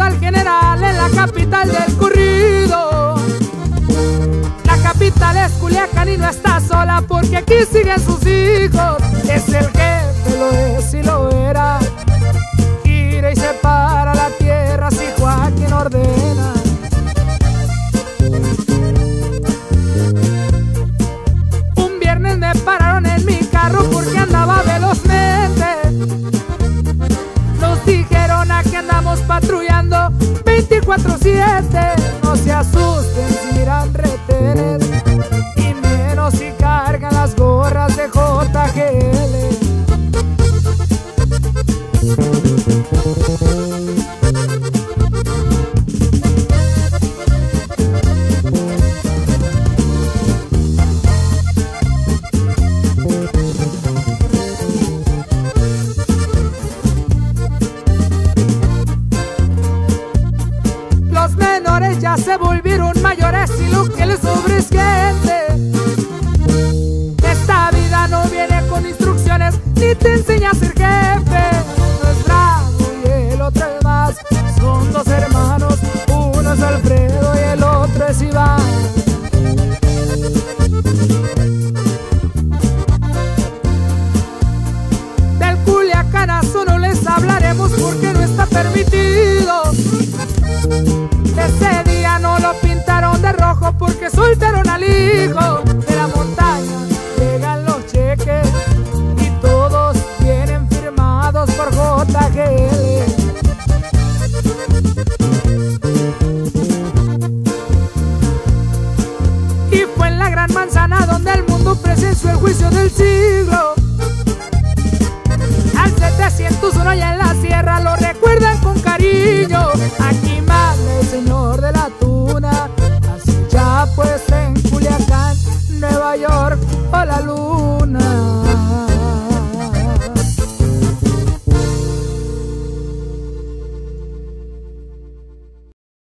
al general en la capital del corrido. La capital es Culiacán y no está sola porque aquí siguen sus hijos. Es el jefe, lo es y lo era. Gira y separa la tierra si Joaquín ordena. Un viernes me pararon en mi carro porque andaba velozmente. Nos dijeron aquí andamos patrullando 24/7. No se asusten si miran retenes, y menos si cargan las gorras de JGL. Los menores ya se volvieron mayores y lo que les sobra es gente. Esta vida no viene con instrucciones ni te enseña a ser jefe. Uno es Bravo y el otro es más. Son dos hermanos, uno es Alfredo y el otro es Iván. Del Culiacanazo no les hablaremos porque no está permitido. Ese día no lo pintaron de rojo porque soltaron al hijo. De la montaña llegan los cheques y todos vienen firmados por JGL. Y fue en la Gran Manzana donde el mundo presenció el juicio del siglo. Al 701 allá en la sierra lo recuerdan con cariño.